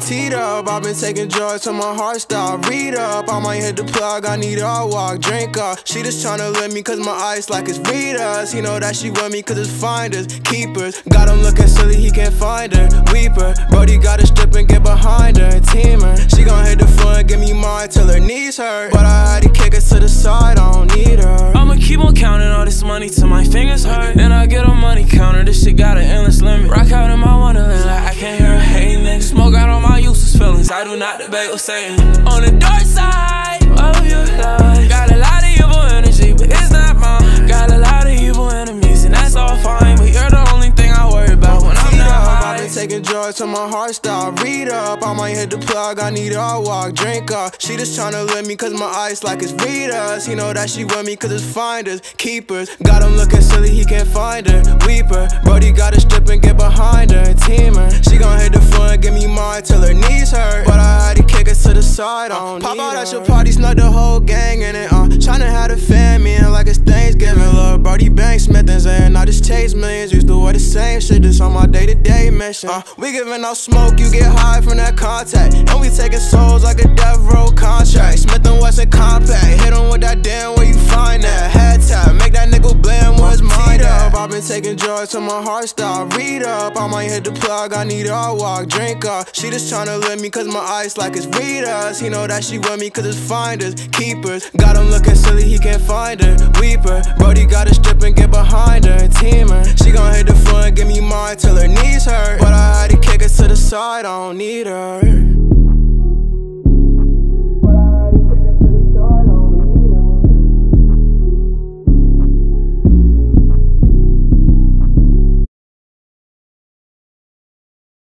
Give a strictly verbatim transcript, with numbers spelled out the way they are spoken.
teed up, I've been taking drugs till my heart stop. Read up, I might hit the plug, I need a walk, drink up. She just tryna let me cause my eyes like it's readers. He know that she with me cause it's finders, keepers. Got him looking silly, he can't find her, weeper. Brody gotta strip and get behind her, teamer. She gon' hit the floor and give me mine till her knees hurt, but I had to kick her to the side, I don't need her. I'ma keep on counting all this money till my fingers hurt. Then I get a money counter, this shit got an endless limit. Rock out in my wonderland like I can't hear a hating nigga. Smoke out all my useless feelings, I do not debate or Satan. On the dark side of your life, got a lot of evil energy, but it's not mine. Got a lot of evil enemies, and that's all fine, but you're the only thing I worry about when I'm not high. I've been taking drugs till my heart stop. Read up, I might hit the plug, I need a walk, drink up. She just tryna let me cause my eyes like it's readers. He know that she with me cause it's finders, keepers. Got him looking silly, he can't find her, weeper. Brody gotta strip and get behind her, teamer. She gon' hit the floor and give me mine till her knees hurt, but I had to kick her to the side, I don't Pop out her. At your party, snuck the whole gang in it, uh Tryna have the fam in like it's Thanksgiving. Lil' Brody Banks, Smith and Zayn, I just chase millions. Used to wear the same shit, this on my day-to-day mission. uh, We giving out smoke, you get high from that contact. And we taking souls like a death row contract. Smith and Wesson compact, hit him with that damn where you find that. Head tap, make that nigga blame where's mine up. I've been taking drugs till my heart stop. Read up, I might hit the plug, I need a walk, drink up. She just tryna let me cause my eyes like it's readers. He know that she with me cause it's finders, keepers. Got him looking silly, he can't find her, weeper. Brody gotta strip and get behind her, teamer. She gon' hit the floor and give me mine till her knees hurt, but I had to kick her to the side, I don't need her.